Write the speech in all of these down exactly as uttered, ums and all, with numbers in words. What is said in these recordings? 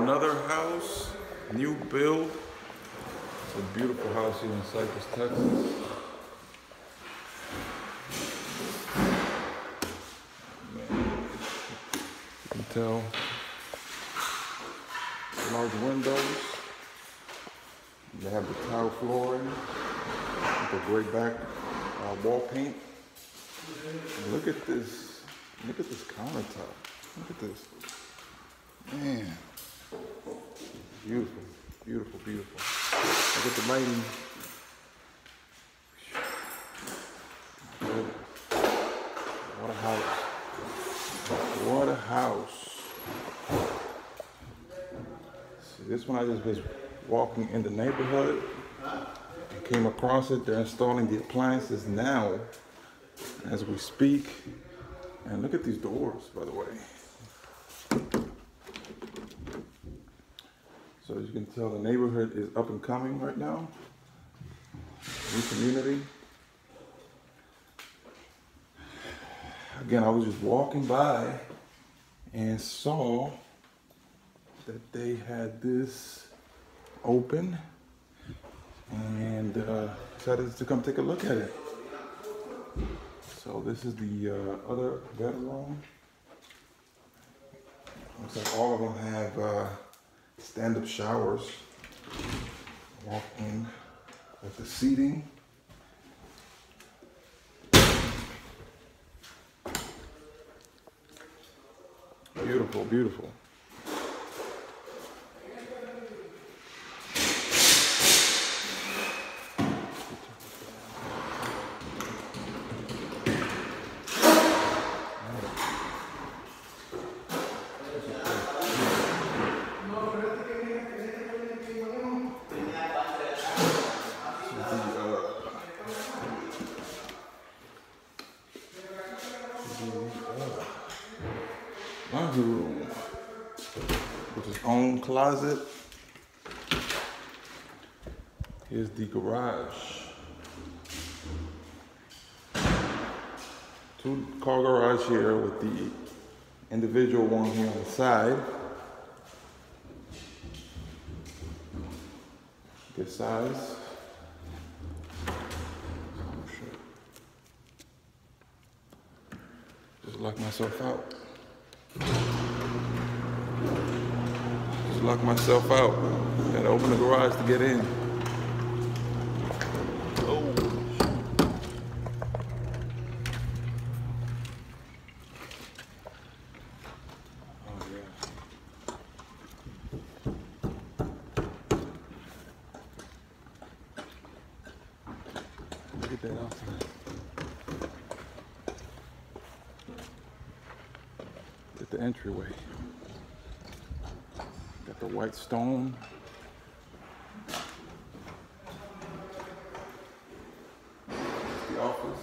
another house, new build. It's a beautiful house here in Cypress, Texas. Man, you can tell large windows. They have the tile flooring with the gray back uh, wall paint. Look at this. Look at this countertop. Look at this. Man. Beautiful. Beautiful, beautiful. Look at the lighting. What a house. What a house. See, this one I just was walking in the neighborhood and came across it. They're installing the appliances now as we speak. And look at these doors, by the way. So as you can tell, the neighborhood is up and coming right now. New community. Again, I was just walking by and saw that they had this open and uh, decided to come take a look at it. So this is the uh, other bedroom. Looks like all of them have uh, stand-up showers. Walk in with the seating. Beautiful, beautiful. Laundry room with his own closet. Here's the garage. Two car garage here with the individual one here on the side. Good size. Just lock myself out. Just lock myself out. Gotta open the garage to get in. Oh. Oh yeah. Look at that outside. At the entryway. Got the white stone. The office.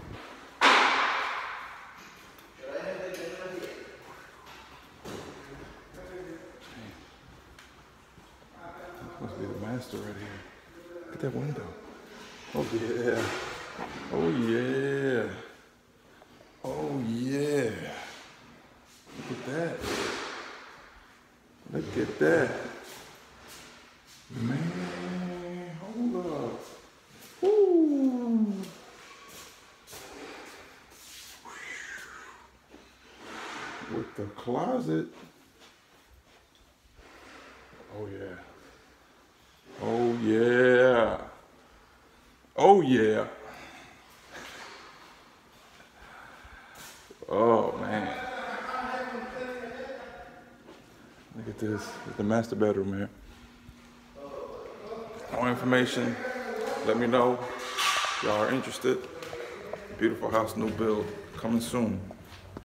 Must be the master right here. Look at that window. Oh yeah. Oh yeah. Oh yeah. Look at that. Look at that. Man, hold up. Woo. With the closet. Oh yeah. Oh yeah. Oh yeah. Oh man. Look at this. It's the master bedroom here. More information. Let me know if y'all are interested. Beautiful house, new build. Coming soon.